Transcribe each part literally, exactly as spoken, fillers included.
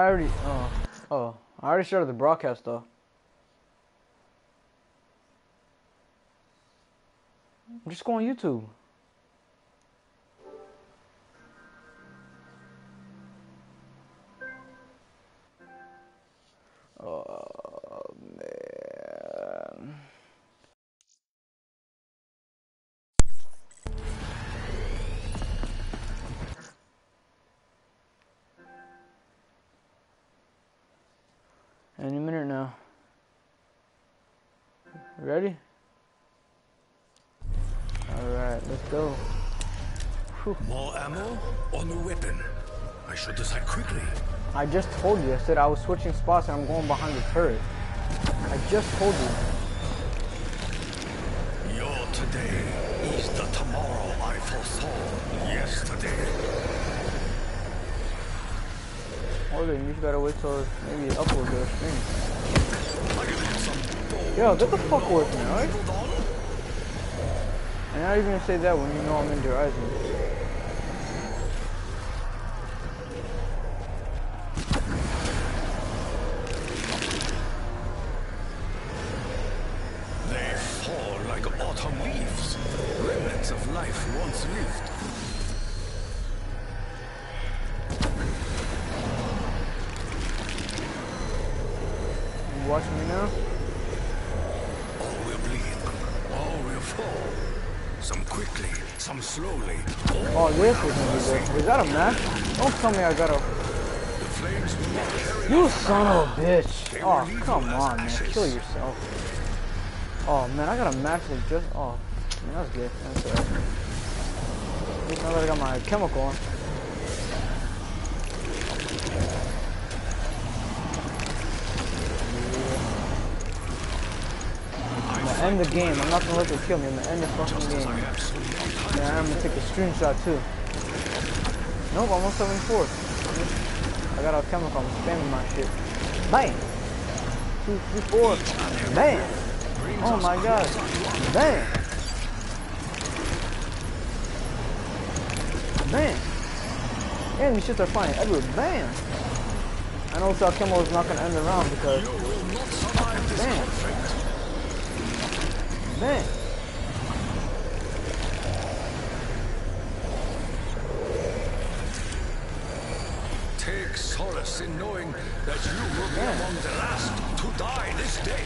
already, oh, oh, I already started the broadcast though. Just go on YouTube. Oh, man. Any minute now. Ready? Alright, let's go. Whew. More ammo or new weapon? I should decide quickly. I just told you. I said I was switching spots and I'm going behind the turret. I just told you. Your today is the tomorrow I foresaw yesterday. Or then you just gotta wait till maybe it uploads your stream. Yo, get the fuck with me, alright? And how are you gonna say that when you know I'm in your eyes? They fall like autumn leaves, remnants of life once lived. You watching me now? All will bleed, all will fall. Some quickly, some slowly. Oh, this is gonna be good. Is that a match? Don't tell me I gotta... The flames will not carry You son of a bitch! Oh, come on, man. Kill yourself. Oh, man, I got a match that just... Oh, man, that's good. That's alright. At least now that I got my chemical on. I'm gonna end the game. I'm not gonna let them kill me. I'm gonna end the fucking game. Yeah, I'm gonna take a screenshot too. Nope, I'm on seventy-four. I got a chemical. I'm spamming my shit. Bam! Two, three, four. Bam! Oh my god. Bam! Bam! And these shits are flying everywhere. Bam! And also, our chemical is not gonna end the round because. Bam! Man. Take solace in knowing that you will be Man. among the last to die this day.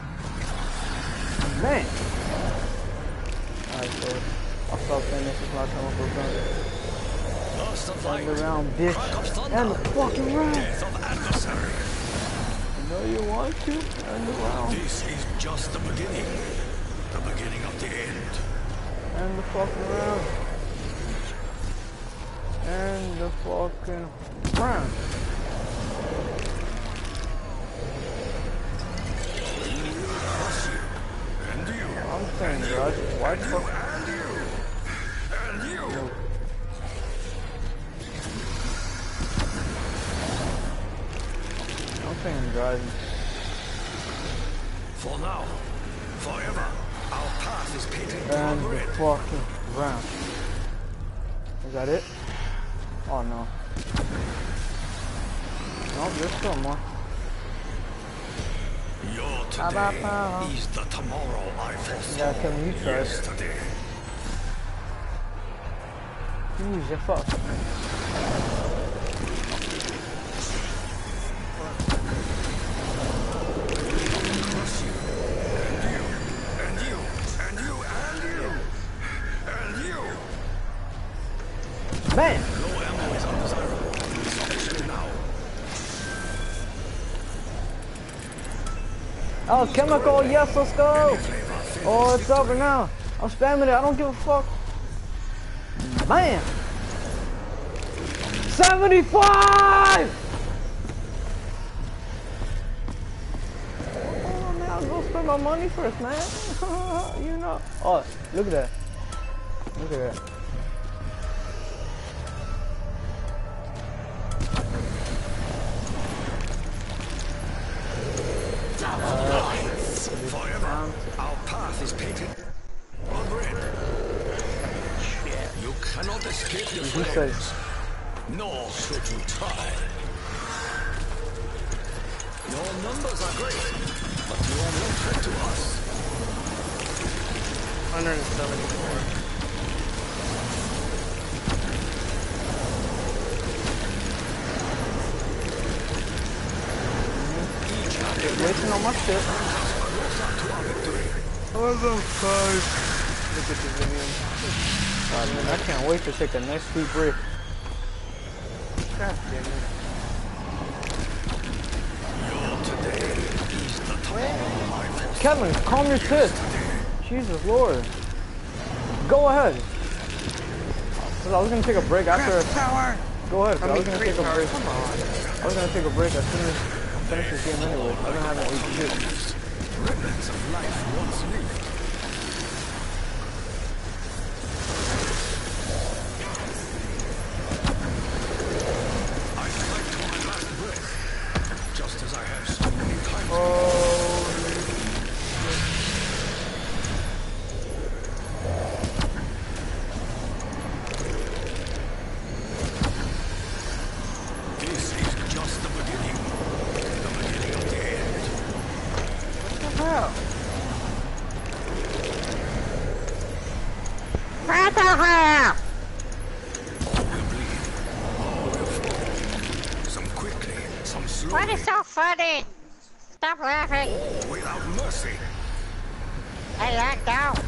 Man. Alright, so I'll stop saying this is my chemical gun. Lost of End light, the round, bitch. crack of thunder, End the fucking round. death of adversary. You know you want to. End the round. This is just the beginning. The beginning of the end. End the fucking round. End the fucking round. And you. I'm saying, guys, why the fuck? And you. And you. I'm saying, guys. For now, forever, our path is painted And blood the red. fucking round. Is that it? Oh no. No, there's still more. Your Ba, ba, ba. today is the tomorrow I foresaw Yeah, Kevin, you tried. yesterday. Use your fuck. Crush you. And you. And you. And you. And you. And you. Bam! Low ammo is undesirable. Especially now. Oh, chemical, yes, let's go! Oh, it's over now. I'm spamming it, I don't give a fuck. Bam! seventy-five! Oh, man, I'll go spend my money first, man. You know. Oh, look at that. Look at that. Forever, our path is painted blood red. You cannot escape your He flames, says, nor should you try. Your numbers are great, but you are no threat to us. one hundred seventy-four. Just wasting on my shit. Level five. Look at the video. God, man, I can't wait to take the next sweet break. God damn it. Kevin, calm your tits. Jesus Lord. Go ahead. Cause I was gonna take a break after. Tower. Go ahead. 'Cause I I mean, was gonna Creep take a Tower. break. Come on. I was gonna take a break as soon as I finish this game anyway. I don't have any shit. Remnants of life once lived. I fight to my last breath, just as I have so many times. This is just the beginning. The beginning of the end. Wow. What the hell? All will bleed. All will fall. Some quickly, some slowly. What is so funny? Stop laughing. Without mercy. I lagged out.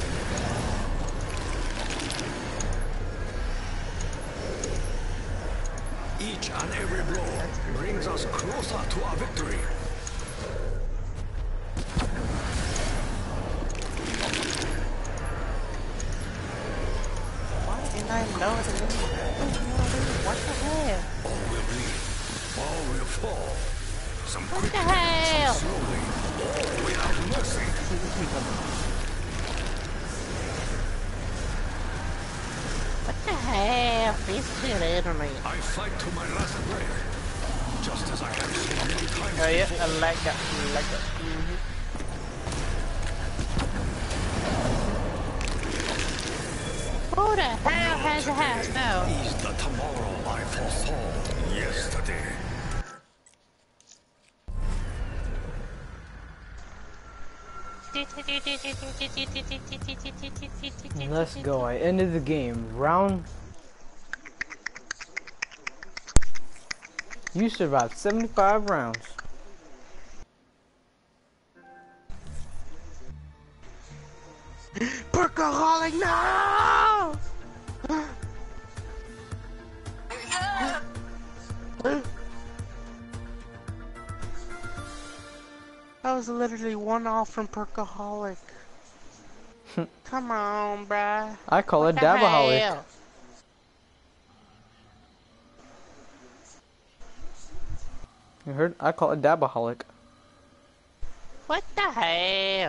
Each and every blow brings us closer to our victory. Why didn't I know the What the hell? All will bleed. All will fall. Some What the quickly, hell? some slowly. All without mercy. What the hell? Please clear the internet. I fight to my last breath, just as I have so many times Oh yeah, before. I like that. I like that. Mm-hmm. Who the hell has a house now? Is the tomorrow I foresaw yesterday. Let's go. I ended the game. Round. You survived seventy-five rounds. Perkaholic, no! I was literally one off from Perkaholic. Come on, bruh. I call What it the Dabaholic. hell? You heard? I call it Dabaholic. What the hell?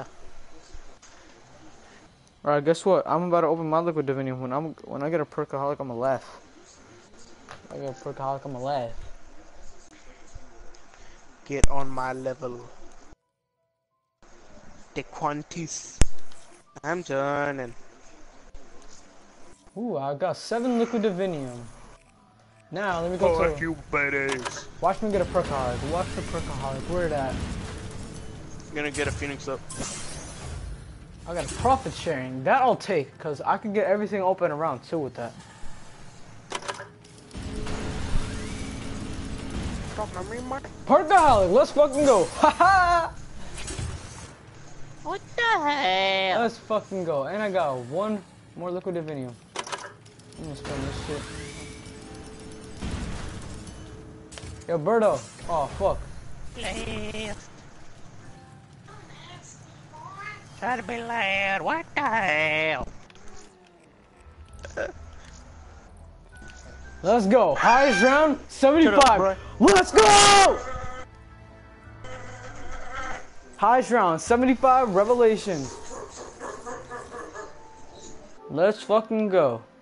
Alright, guess what? I'm about to open my liquid divinium. When I'm when I get a perkaholic, I'ma laugh. I get a perkaholic, I'ma laugh. Get on my level. The Quantis. I'm turning. Ooh, I got seven liquid divinium. Now let me go Fuck to. you, buddies. Watch me get a perkaholic. Watch the perkaholic. Where it at? I'm gonna get a Phoenix up. I got a profit sharing. That I'll take, cause I can get everything open around two with that. Talking to me, Mark? Perkaholic, let's fucking go. Haha. What the hell? Let's fucking go. And I got one more liquid divinium. I'm gonna spend this shit. Yo, Birdo. Oh fuck. Please. Try to be loud. What the hell? Let's go. Highest round, seventy-five. Shut up, Let's go! Highest round, seventy-five, Revelation. Let's fucking go.